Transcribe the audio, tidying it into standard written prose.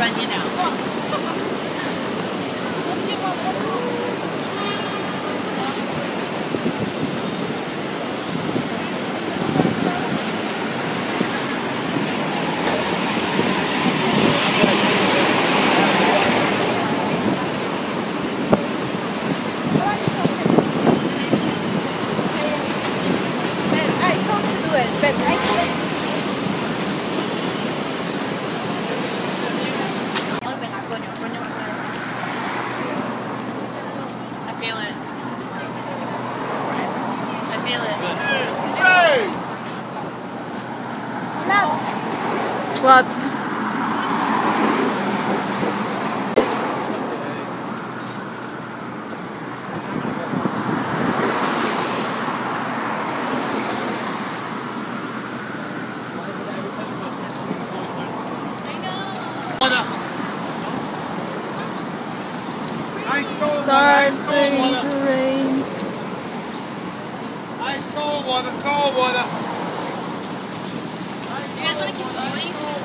run you down. But I feel it. I feel it. Hey! What? Starting to rain. Ice cold water, cold water. You guys want to keep going?